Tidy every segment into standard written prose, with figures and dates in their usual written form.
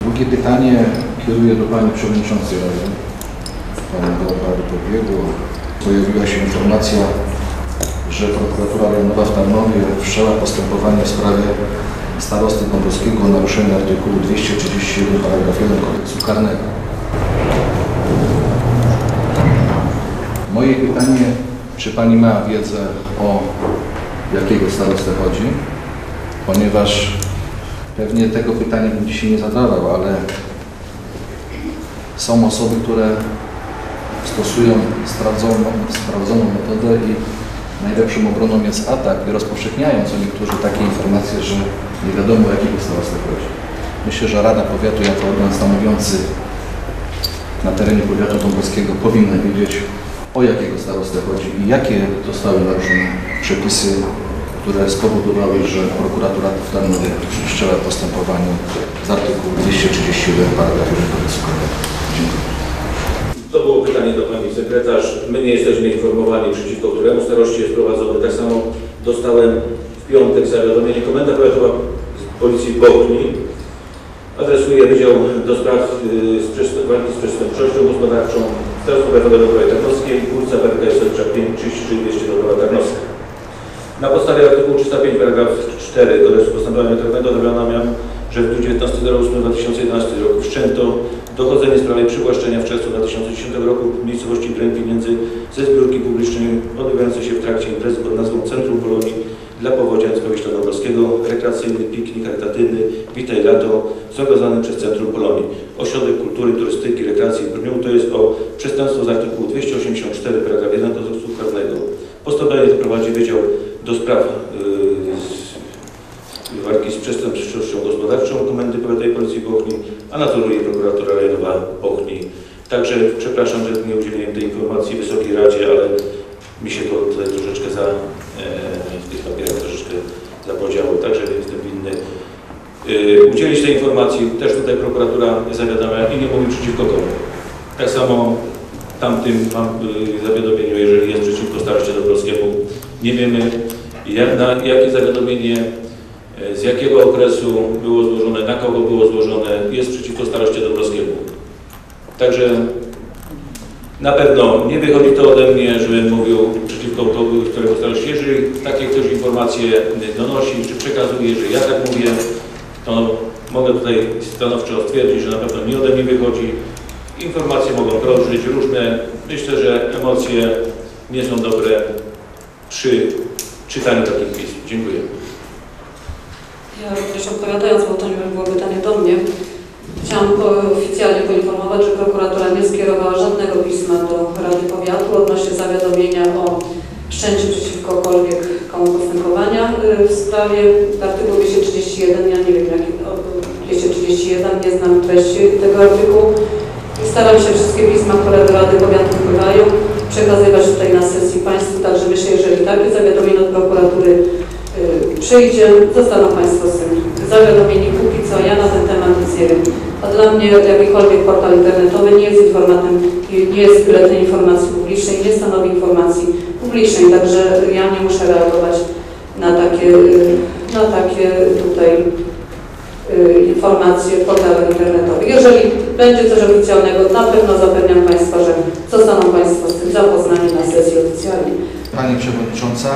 Drugie pytanie kieruję do Pani Przewodniczącej Rady, Pani Barbary Pobiegło. Pojawiła się informacja, że prokuratura rejonowa w Tarnowie wszczęła postępowanie w sprawie starosty dąbrowskiego o naruszenie artykułu 231 paragraf 1 kodeksu karnego. Moje pytanie, czy Pani ma wiedzę, o jakiego starostę chodzi? Ponieważ pewnie tego pytania bym dzisiaj nie zadawał, ale są osoby, które stosują sprawdzoną metodę i najlepszą obroną jest atak i rozpowszechniają co niektórzy takie informacje, że nie wiadomo, o jakiego starostę chodzi. Myślę, że Rada Powiatu jako organ stanowiący na terenie powiatu dąbrowskiego powinna wiedzieć, o jakiego starostę chodzi i jakie zostały naruszone przepisy, które spowodowały, że prokuratura w Tarnowie wszczęła postępowanie z artykułu 231 paragraf 1 kodeksu karnego. Dziękuję. To było pytanie do Pani Sekretarz. My nie jesteśmy informowani, przeciwko któremu staroście jest prowadzony. Tak samo dostałem w piątek zawiadomienie Komenda Powiatowa Policji w Bochni. Adresuje Wydział do Spraw Walki z Przestępczością Gospodarczą Starostwa Powiatowego Powiatu Tarnowskiej, ulica Werka Jestowicza 5, 33 200 do Powiatu Tarnowska. Na podstawie artykułu 305 paragraf 4 Kodeksu Postępowania Karnego zawiadamiam, że w dniu 19.08.2011 roku wszczęto dochodzenie w sprawie przywłaszczenia w czerwcu 2010 roku w miejscowości Dreń pieniędzy ze zbiórki publicznej odbywającej się w trakcie imprezy pod nazwą Centrum Polonii dla Powodzia Językowiska Dąbrowskiego, rekreacyjny piknik charytatywny Witaj Lato, zorganizowany przez Centrum Polonii. Ośrodek Kultury, Turystyki, Rekreacji w Brniu to jest o przestępstwo z artykułu 284 paragraf 1 Kodeksu karnego. Postępowanie prowadzi Wydział do Spraw Walki z Przestępczością Gospodarczą Komendy Powiatowej Policji w Bochni, a nadzoruje prokuratura rejonowa Bochni. Także przepraszam, że nie udzieliłem tej informacji Wysokiej Radzie, ale mi się to tutaj troszeczkę w tych papierach troszeczkę zapodziało, także jestem winny udzielić tej informacji. Też tutaj prokuratura zawiadamia i nie mówi przeciwko komu. Tak samo tamtym mam zawiadomieniu, jeżeli jest przeciwko staroście dąbrowskiemu. Nie wiemy, jakie zawiadomienie, z jakiego okresu było złożone, na kogo było złożone, jest przeciwko staroście dąbrowskiemu. Także na pewno nie wychodzi to ode mnie, żebym mówił przeciwko którego starości. Jeżeli takie ktoś informacje donosi, czy przekazuje, że ja tak mówię, to mogę tutaj stanowczo stwierdzić, że na pewno nie ode mnie wychodzi. Informacje mogą krążyć różne. Myślę, że emocje nie są dobre przy czytaniu takich pism. Dziękuję. Ja również odpowiadając, bo to nie było pytanie do mnie, chciałam oficjalnie poinformować, że prokuratura nie skierowała żadnego pisma do Rady Powiatu odnośnie zawiadomienia o wszczęciu przeciwko komu postępowania w sprawie artykułu 231. Ja nie wiem, jaki 231, nie znam treści tego artykułu. Staram się wszystkie pisma, które do Rady Powiatu wpływają, przekazywać tutaj na sesji Państwu, także myślę, jeżeli takie zawiadomienie od prokuratury przyjdzie, zostaną Państwo z tym zawiadomieni. Póki co ja na ten temat nic nie wiem. A dla mnie jakikolwiek portal internetowy nie jest nie jest biuletyn informacji publicznej, nie stanowi informacji publicznej, także ja nie muszę reagować na takie tutaj informacje w portalach internetowych. Jeżeli będzie coś oficjalnego, na pewno zapewniam Państwa, że zostaną Państwo z tym zapoznani na sesji oficjalnej. Pani Przewodnicząca,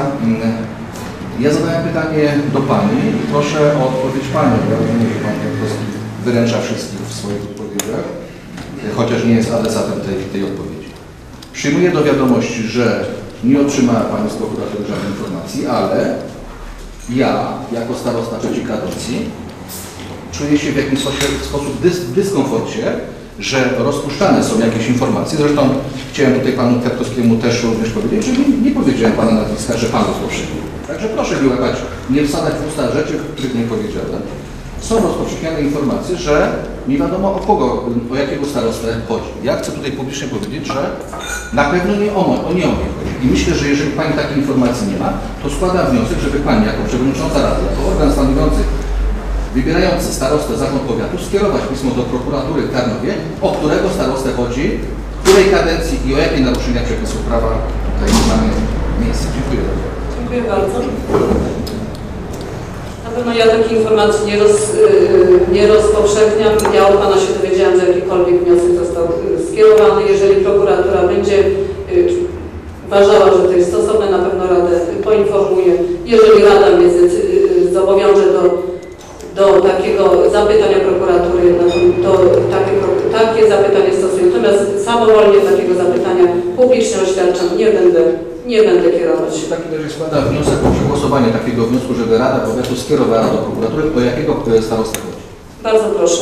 ja zadałem pytanie do Pani i proszę o odpowiedź Panią. Ja rozumiem, że Pan wyręcza wszystkich w swoich odpowiedziach, chociaż nie jest adresatem tej odpowiedzi. Przyjmuję do wiadomości, że nie otrzymała Pani z prokuratury żadnej informacji, ale ja, jako starosta trzeciej kadencji, czuję się w jakimś sposób w dyskomforcie, że rozpuszczane są jakieś informacje. Zresztą chciałem tutaj Panu Kwiatkowskiemu też również powiedzieć, że nie powiedziałem Pana nazwiska, że Pan rozpowszechnił. Także proszę mi łapać, nie wsadzać w usta rzeczy, których nie powiedziałem. Są rozpowszechniane informacje, że nie wiadomo o jakiego starostę chodzi. Ja chcę tutaj publicznie powiedzieć, że na pewno nie o mnie chodzi. I myślę, że jeżeli Pani takiej informacji nie ma, to składam wniosek, żeby Pani jako Przewodnicząca Rady, jako organ stanowiący wybierający starostę zarząd powiatu skierować pismo do prokuratury w Tarnowie, o którego starostę chodzi, w której kadencji i o jakie naruszenia przepisów prawa tutaj mamy miejsce. Dziękuję bardzo. Dziękuję bardzo. Na pewno ja takich informacji nie rozpowszechniam. Ja od Pana się dowiedziałam, że jakikolwiek wniosek został skierowany. Jeżeli prokuratura będzie uważała, że to jest stosowne, na pewno Radę poinformuje. Jeżeli Rada mnie zobowiąże do takiego zapytania prokuratury, to takie zapytanie stosuję. Natomiast samowolnie takiego zapytania publicznie oświadczam, nie będę kierować. W takim razie składa wniosek o przegłosowanie takiego wniosku, żeby Rada Powiatu skierowała do prokuratury. O jakiego starostwa chodzi? Bardzo proszę.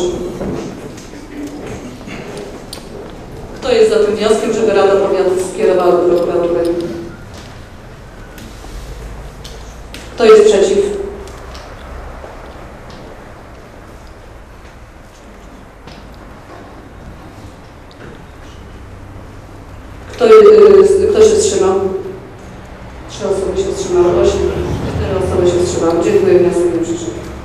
Kto jest za tym wnioskiem, żeby Rada Powiatu skierowała do prokuratury? Kto jest przeciw? Kto się wstrzymał? 3 osoby się wstrzymały, 4 osoby się wstrzymały. Dziękuję, wniosek nie przyszedł.